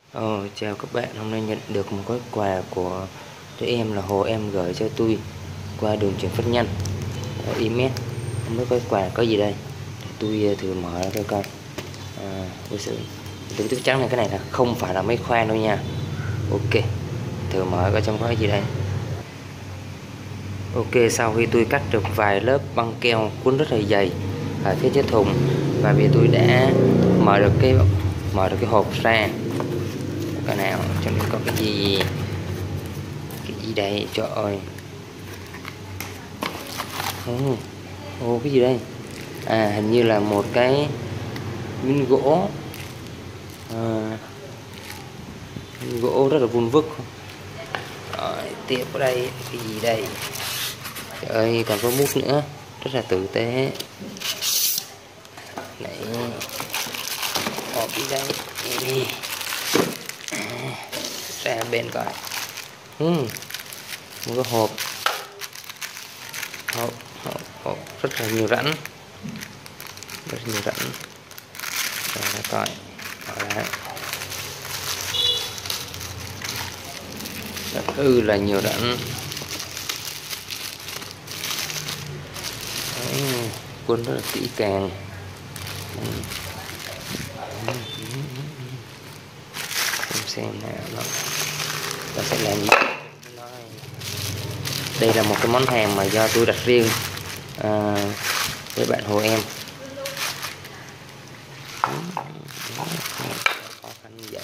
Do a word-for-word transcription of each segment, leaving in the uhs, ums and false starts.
Ờ, Chào các bạn, hôm nay nhận được một gói quà của đứa em là Hồ em gửi cho tôi qua đường chuyển phát nhanh ở email. Không biết gói quà có gì đây, để tôi ờ, thử mở ra coi coi. À, tôi sẽ tôi chắc chắn là cái này là không phải là máy khoan đâu nha. Ok, thử mở coi trong có gì đây. Ok, sau khi tôi cắt được vài lớp băng keo cuốn rất là dày ở phía trên thùng, và bây giờ tôi đã mở được cái mở được cái hộp ra. Cái nào trong đây có cái gì cái gì đây, trời ơi. Ồ, ồ cái gì đây? À, hình như là một cái miếng gỗ, à, miếng gỗ rất là vun vức. Rồi, tiếp ở đây cái gì đây? Trời ơi, còn có mút nữa, rất là tử tế. Này, hộp đi đây. Đây. À, ra bên coi. Ừ, một cái hộp hộp, hộp, hộp rất là nhiều rãnh, rất là nhiều rãnh. Rồi coi, mở ra. Rất ư là nhiều rãnh. Cuốn rất là kỹ càng. Xem xem nào nó ta sẽ làm gì. Đây là một cái món hàng mà do tôi đặt riêng à, với bạn Hồ em. Khó khăn vậy.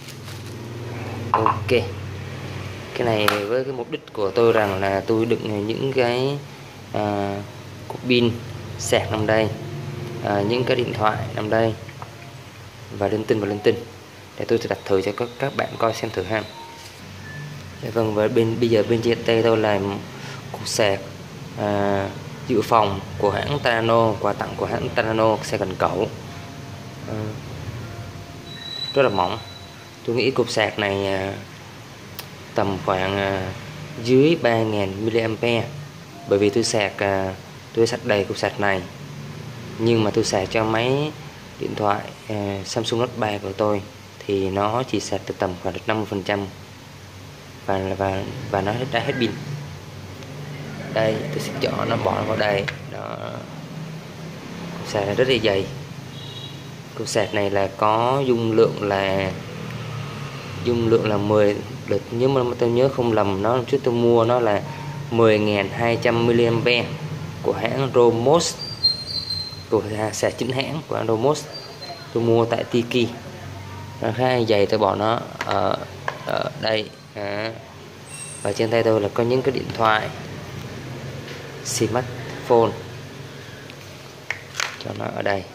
Ok, cái này với cái mục đích của tôi rằng là tôi đựng những cái à, cục pin sạc nằm đây, à, những cái điện thoại nằm đây và linh tinh và linh tinh, để tôi sẽ đặt thử cho các các bạn coi xem thử ha. Dạ vâng, và bên bây giờ bên trên tay tôi là cục sạc à, dự phòng của hãng Tanano, quà tặng của hãng Tanano, xe cần cẩu, à, rất là mỏng. Tôi nghĩ cục sạc này à, tầm khoảng à, dưới ba nghìn mi-li-am-pe, bởi vì tôi sạc à, tôi sạc đầy cục sạc này, nhưng mà tôi sạc cho máy điện thoại à, Samsung Note ba của tôi thì nó chỉ sạc từ tầm khoảng được năm mươi phần trăm, và và và nó đã hết pin. Đây, tôi sẽ chọn nó, bỏ nó vào đây đó. Cục sạc này rất là dày. Cục sạc này là có dung lượng là dung lượng là mười, được nếu mà tôi nhớ không lầm, nó trước tôi mua nó là mười nghìn hai trăm mi-li-am-pe của hãng Romos, của sạc chính hãng của hãng Romos. Tôi mua tại Tiki, nó khá là dày. Tôi bỏ nó ở, ở đây à. Và trên tay tôi là có những cái điện thoại smartphone, cho nó ở đây.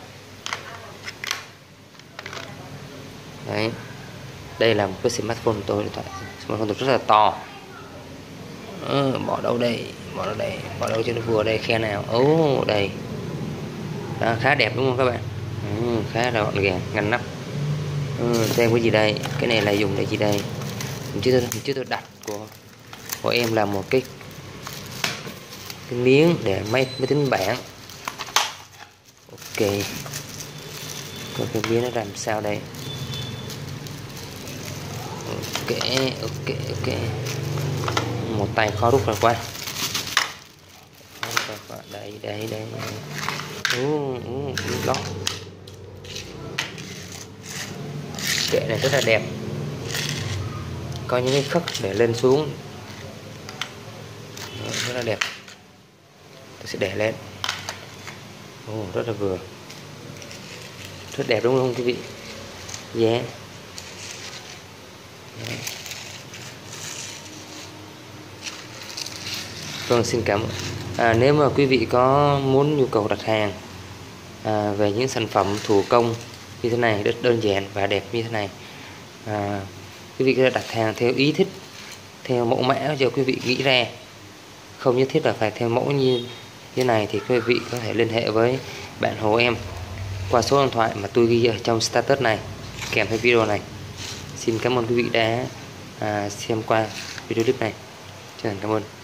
Đấy, đây là một cái smartphone của tôi, điện thoại smartphone tôi rất là to. Ừ, bỏ đâu đây, bỏ đâu đây, bỏ đâu cho nó vừa đây, khe nào. Ố, oh, đây đó, khá đẹp đúng không các bạn? Ừ, khá là gọn gàng, ngăn nắp. Ừ, xem cái gì đây, cái này là dùng để gì đây? Chứ tôi, chứ tôi đặt của của em là một cái cái miếng để máy máy tính bảng. Ok, coi cái miếng nó làm sao đây. Ok, ok, ok. Một tay khó rút ra qua. Đây, đây, đây. Ú, ú, đó. Kệ này rất là đẹp, có những cái khắc để lên xuống. Đó, rất là đẹp. Tôi sẽ để lên. Ồ, rất là vừa, rất đẹp đúng không quý vị? Yeah. Yeah. Vâng, xin cảm ơn. À, nếu mà quý vị có muốn nhu cầu đặt hàng à, về những sản phẩm thủ công như thế này, rất đơn giản và đẹp như thế này, à, quý vị có thể đặt hàng theo ý thích, theo mẫu mã cho quý vị nghĩ ra, không nhất thiết là phải theo mẫu như như này, thì quý vị có thể liên hệ với bạn Hồ em qua số điện thoại mà tôi ghi ở trong status này kèm theo video này. Xin cảm ơn quý vị đã à, xem qua video clip này. Chân thành cảm ơn.